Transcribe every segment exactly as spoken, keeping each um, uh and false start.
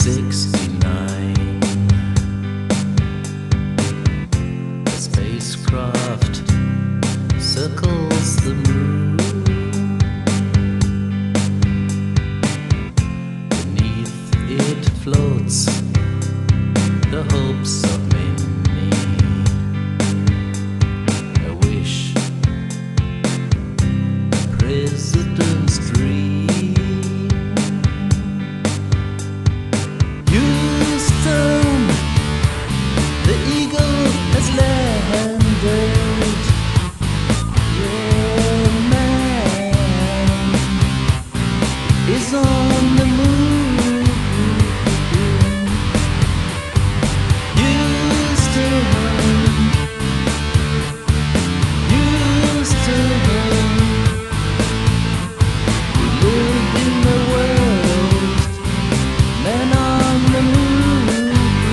sixty-nine. A spacecraft circles the moon. Beneath it floats the hopes of many. A wish, a president's dream. Houston, the eagle has landed. Your man is on the moon. Houston, Houston, we live in the world, man on the moon.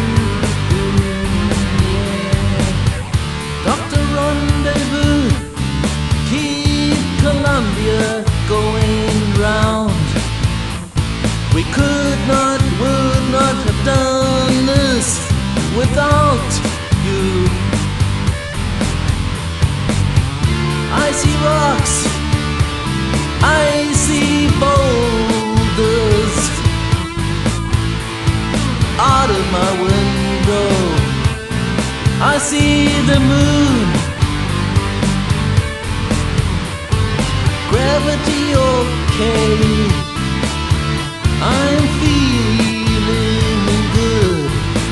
Yeah. Doctor Rendezvous, keep Columbia going round. We could not, would not have done this without you. I see rocks, I see boulders out of my window. I see the moon. Gravity okay, I'm feeling good.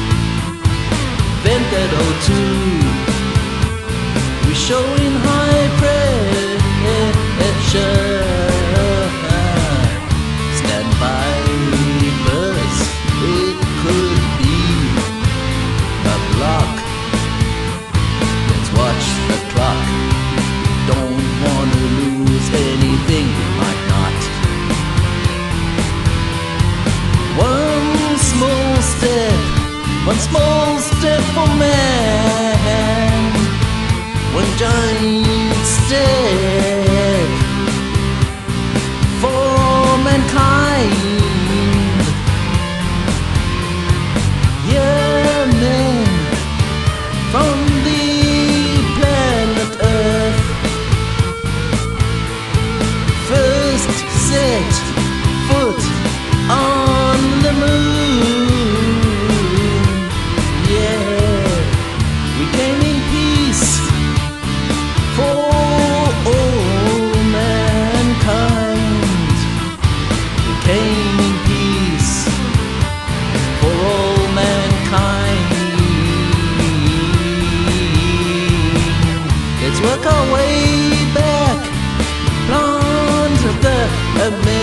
Vent that O two, we showing high pressure. Stand by, buzz, it could be a block. Let's watch the clock. Don't wanna lose anything, we might not. One small step, one small step for man, one giant step for mankind. Yeah, man, from the planet Earth, first set foot on the moon. Yeah, we came in peace for all mankind. We came in peace for all mankind. Let's work our way back, plant the American